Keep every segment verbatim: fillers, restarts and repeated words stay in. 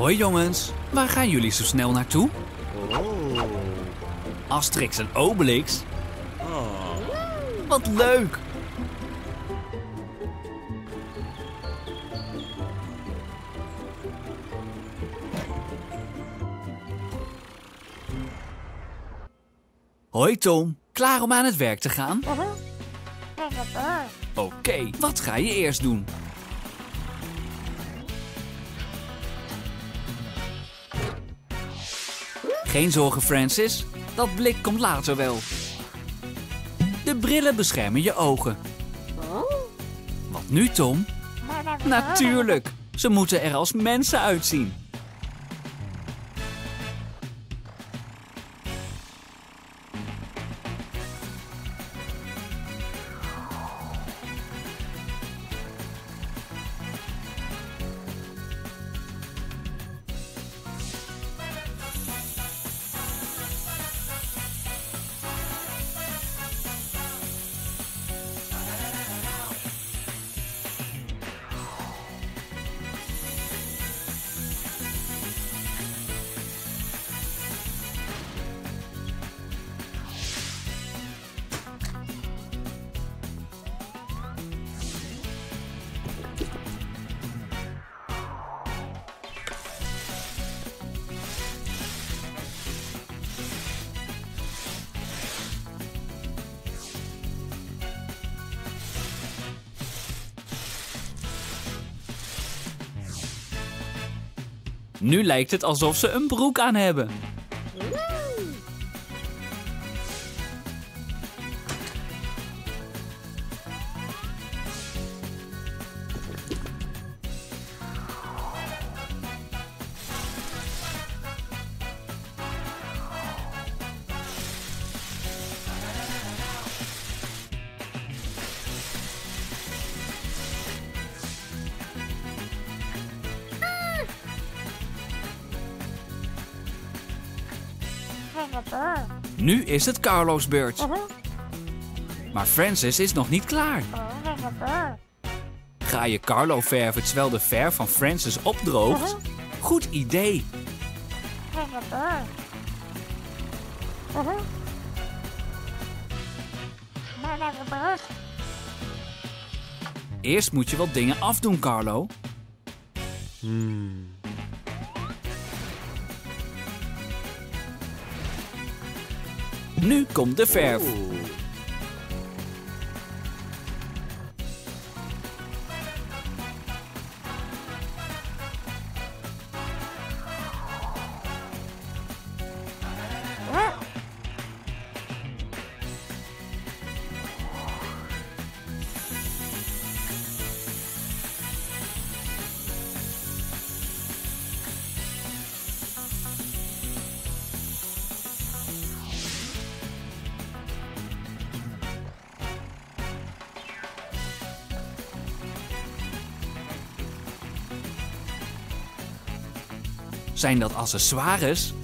Hoi jongens, waar gaan jullie zo snel naartoe? Oh. Asterix en Obelix? Oh. Wat leuk! Hoi Tom, klaar om aan het werk te gaan? Oké, wat ga je eerst doen? Geen zorgen Francis, dat blik komt later wel. De brillen beschermen je ogen. Wat nu Tom? Natuurlijk, ze moeten er als mensen uitzien. Nu lijkt het alsof ze een broek aan hebben. Nu is het Carlo's beurt. Maar Francis is nog niet klaar. Ga je Carlo verven terwijl de verf van Francis opdroogt? Goed idee. Eerst moet je wat dingen afdoen, Carlo. Hmm. Nu komt de verf. Oh. Zijn dat accessoires?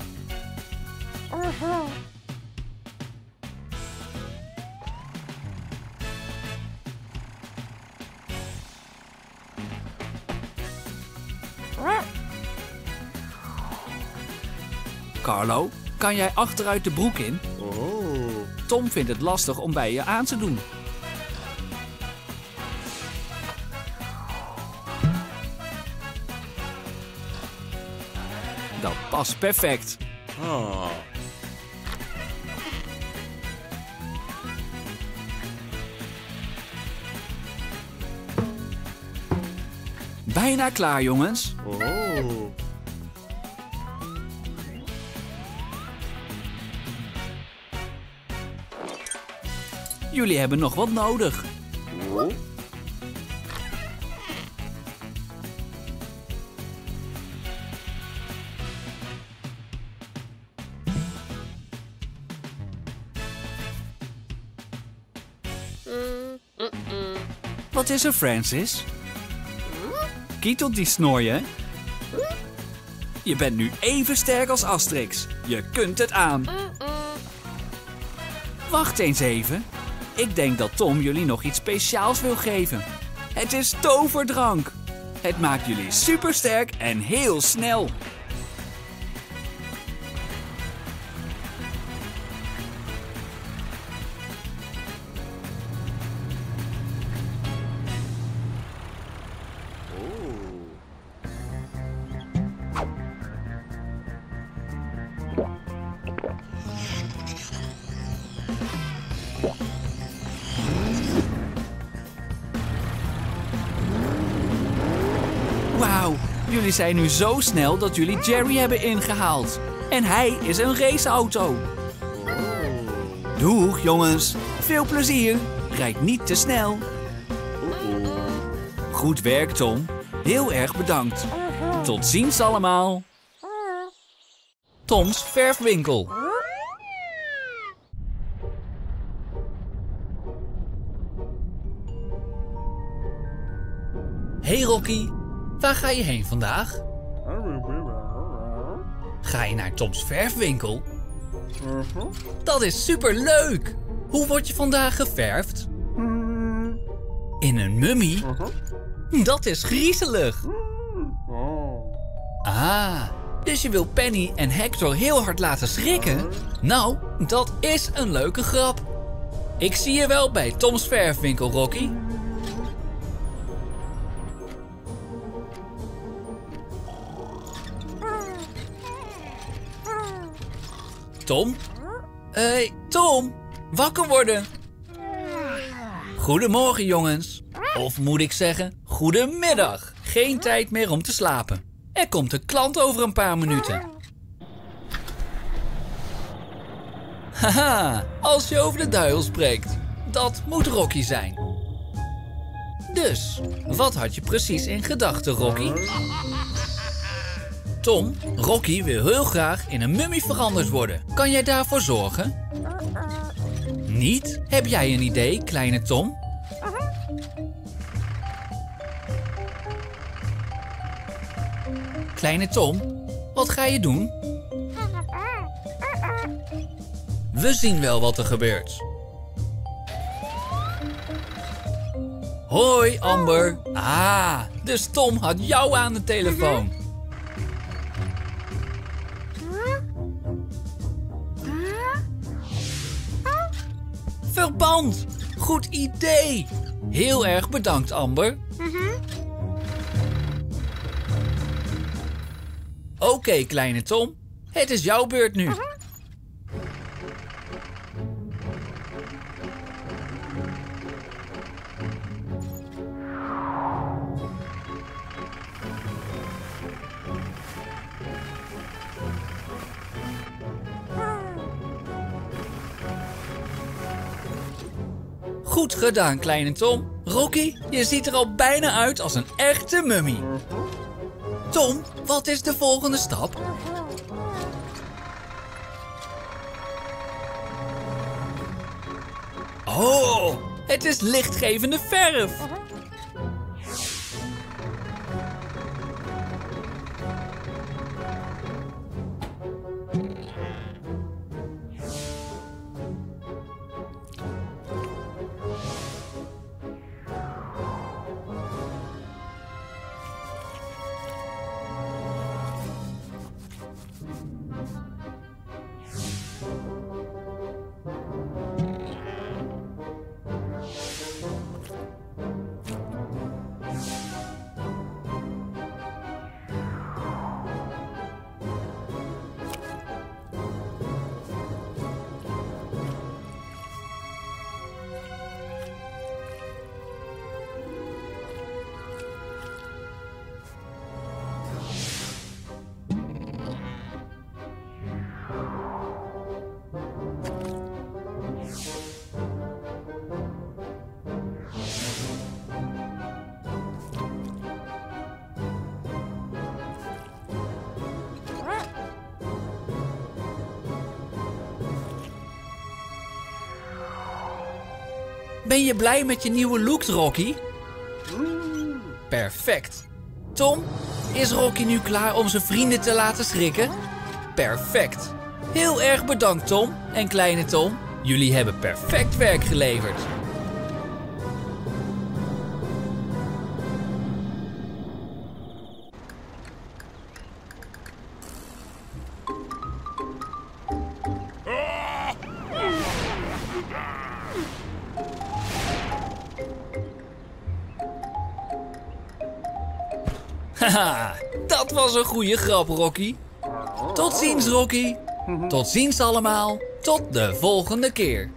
Carlo, kan jij achteruit de broek in? Oh. Tom vindt het lastig om bij je aan te doen. Dat past perfect. Oh. Bijna klaar, jongens. Oh. Jullie hebben nog wat nodig. Oh. Wat is er, Francis? Kietelt die snor je? Je bent nu even sterk als Asterix. Je kunt het aan. Wacht eens even. Ik denk dat Tom jullie nog iets speciaals wil geven. Het is toverdrank. Het maakt jullie supersterk en heel snel. Wauw, jullie zijn nu zo snel dat jullie Jerry hebben ingehaald. En hij is een raceauto. Doeg jongens, veel plezier. Rijd niet te snel. Goed werk Tom, heel erg bedankt. Tot ziens allemaal. Toms verfwinkel. Hey Rocky, waar ga je heen vandaag? Ga je naar Toms verfwinkel? Dat is superleuk! Hoe word je vandaag geverfd? In een mummie? Dat is griezelig! Ah, dus je wil Penny en Hector heel hard laten schrikken? Nou, dat is een leuke grap. Ik zie je wel bij Toms verfwinkel, Rocky. Tom? Hé, hey, Tom! Wakker worden! Goedemorgen, jongens. Of moet ik zeggen, goedemiddag. Geen tijd meer om te slapen. Er komt een klant over een paar minuten. Haha, als je over de duivel spreekt. Dat moet Rocky zijn. Dus, wat had je precies in gedachten, Rocky? Tom, Rocky wil heel graag in een mummie veranderd worden. Kan jij daarvoor zorgen? Niet? Heb jij een idee, kleine Tom? Kleine Tom, wat ga je doen? We zien wel wat er gebeurt. Hoi, Amber. Ah, dus Tom had jou aan de telefoon. Verband! Goed idee! Heel erg bedankt, Amber. Oké, okay, kleine Tom. Het is jouw beurt nu. Goed gedaan, kleine Tom. Rocky, je ziet er al bijna uit als een echte mummie. Tom, wat is de volgende stap? Oh, het is lichtgevende verf. Ben je blij met je nieuwe look, Rocky? Perfect. Tom, is Rocky nu klaar om zijn vrienden te laten schrikken? Perfect. Heel erg bedankt, Tom en kleine Tom. Jullie hebben perfect werk geleverd. Haha, dat was een goede grap, Rocky. Tot ziens, Rocky. Tot ziens allemaal. Tot de volgende keer.